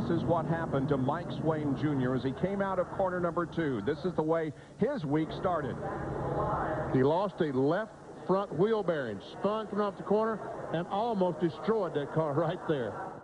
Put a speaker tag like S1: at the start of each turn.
S1: is what happened to Mike Swain Jr. as he came out of corner number 2. This is the way his week started.
S2: He lost a left front wheel bearing, spun from off the corner, and almost destroyed that car right there.